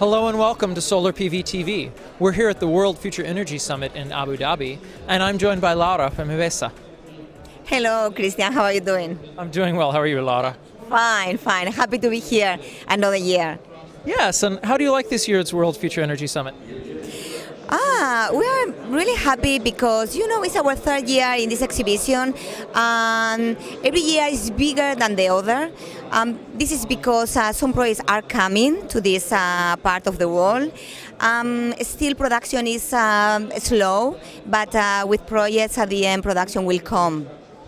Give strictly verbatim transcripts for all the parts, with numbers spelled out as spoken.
Hello and welcome to Solar P V T V. We're here at the World Future Energy Summit in Abu Dhabi, and I'm joined by Laura from EVASA. Hello, Christian. How are you doing? I'm doing well. How are you, Laura? Fine, fine. Happy to be here another year. Yes, and how do you like this year's World Future Energy Summit? Ah, we are really happy because, you know, it's our third year in this exhibition. Um, every year is bigger than the other. Um, this is because uh, some projects are coming to this uh, part of the world. Um, still production is um, slow, but uh, with projects at the end, production will come.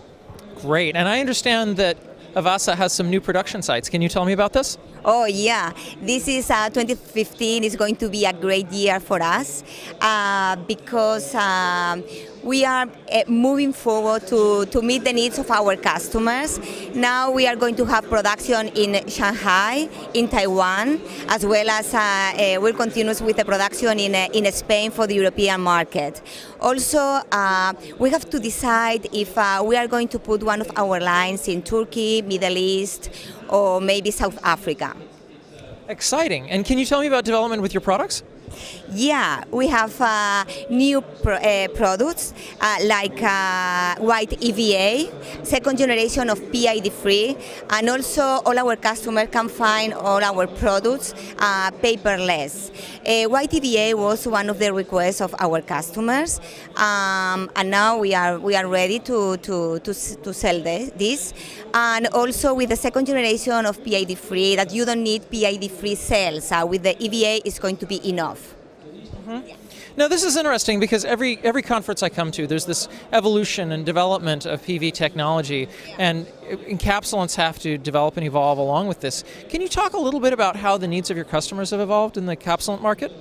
Great, and I understand that EVASA has some new production sites. Can you tell me about this? Oh yeah, this is uh, twenty fifteen is going to be a great year for us uh, because um, we are uh, moving forward to, to meet the needs of our customers. Now we are going to have production in Shanghai, in Taiwan, as well as uh, uh, we'll continue with the production in, uh, in Spain for the European market. Also, uh, we have to decide if uh, we are going to put one of our lines in Turkey, Middle East, or maybe South Africa. Exciting. And can you tell me about development with your products? Yeah, we have uh, new pro uh, products uh, like uh, white E V A, second generation of P I D free, and also all our customers can find all our products uh, paperless. Uh, white E V A was one of the requests of our customers, um, and now we are we are ready to to to, to sell this, this. And also with the second generation of P I D free, that you don't need P I D free cells. Uh, with the E V A, it's going to be enough. Mm-hmm. Now this is interesting because every every conference I come to, there's this evolution and development of P V technology, and Encapsulants have to develop and evolve along with this. Can you talk a little bit about how the needs of your customers have evolved in the encapsulant market?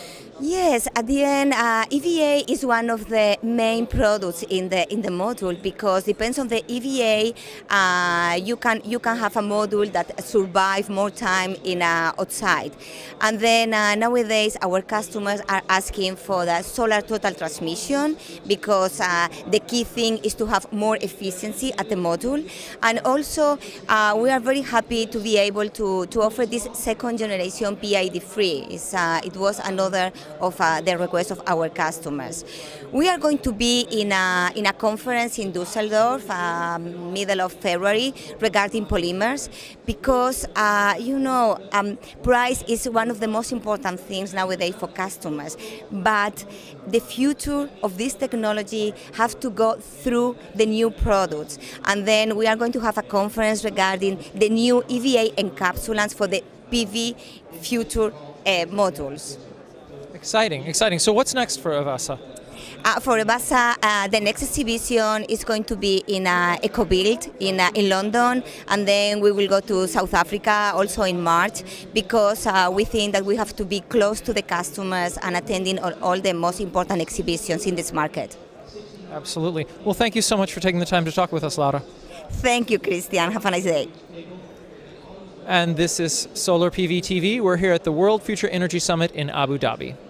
Yes, at the end, uh, E V A is one of the main products in the in the module because depends on the E V A. Uh, you can you can have a module that survive more time in uh, outside, and then uh, nowadays our customers are asking for the solar total transmission because uh, the key thing is to have more efficiency at the module, and also uh, we are very happy to be able to to offer this second generation P I D free. It's, uh, it was another of uh, the request of our customers. We are going to be in a, in a conference in Düsseldorf, uh, middle of February, regarding polymers, because, uh, you know, um, price is one of the most important things nowadays for customers, but the future of this technology have to go through the new products, and then we are going to have a conference regarding the new E V A encapsulants for the P V future uh, modules. Exciting, exciting. So what's next for EVASA? Uh, for EVASA, uh, the next exhibition is going to be in uh, EcoBuild in, uh, in London, and then we will go to South Africa also in March, because uh, we think that we have to be close to the customers and attending all, all the most important exhibitions in this market. Absolutely. Well, thank you so much for taking the time to talk with us, Laura. Thank you, Christian. Have a nice day. And this is Solar P V T V. We're here at the World Future Energy Summit in Abu Dhabi.